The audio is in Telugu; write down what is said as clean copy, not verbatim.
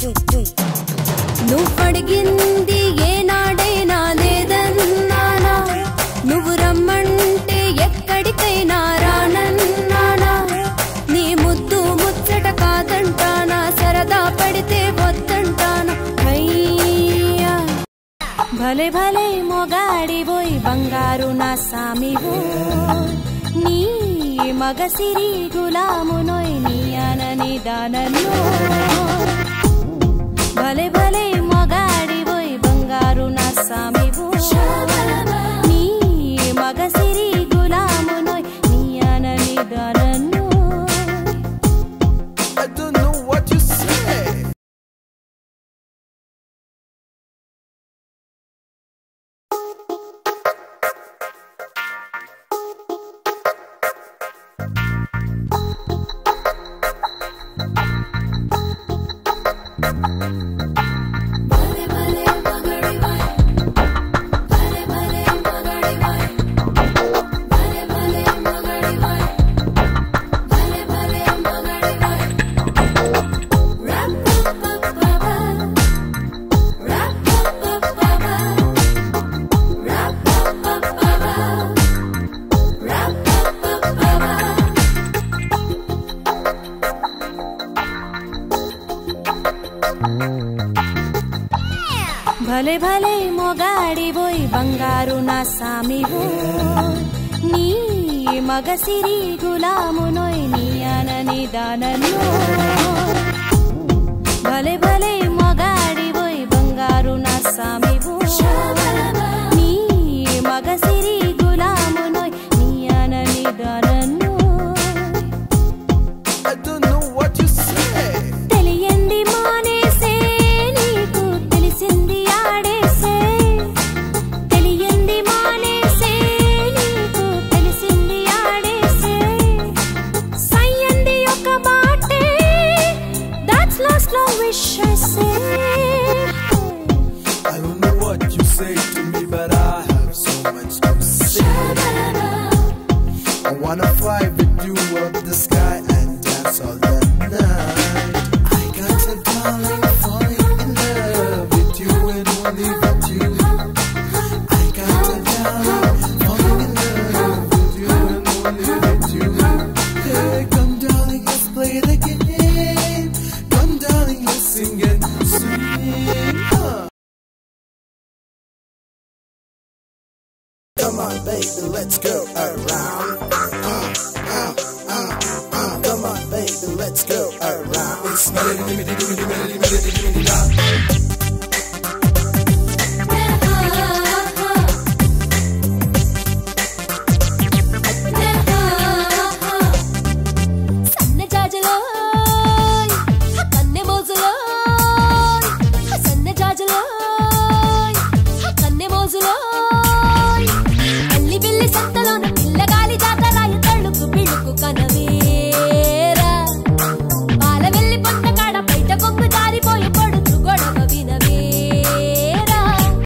నువ్వడిగింది ఏనాడైనా లేదన్నానా, నువ్వు రమ్మంటే ఎక్కడికైనా రానన్నానా, నీ ముద్దు ముచ్చట కాదంటానా, సరదా పడితే వద్దంటానా. అయ్యా భలే భలే మొగాడివోయ్ బంగారు నా సామివో, నీ మగసిరి గులామునోయ్ నీ అనని దానన్నో. భలే భలే మొగాడివోయ్ బంగారు నా సామివో, నీ మగసిరి గులామునోయ్ నీ అనని దానన్నో. I don't know what you say. భలే భలే మొగాడివోయ్ బంగారు నా సామివో, నీ మగసిరి గులామునోయ్ నీ అనని దానన్నో. భలే భలే మొగాడివోయ్ బంగారు నా సామివో, నీ మగసిరి గులామునోయ్ నీ అనని దానన్నో. I don't know what you say. తెలియంది మానేసే నీకు తెలిసింది ఆడేసే, తెలియంది మానేసే నీకు తెలిసింది ఆడేసే, సయ్యంది ఒక మాటే that's last long wish I say. I don't know what you say to me, but I have so much to say. I wanna fly with you up the sky and dance all the night. I got a darling falling in love with you and only with you. I got a darling falling in love with you and only with you. Hey, come darling, let's play the game. Come darling, let's sing and sing. Come on, baby, let's go around. Come on, baby, let's go around.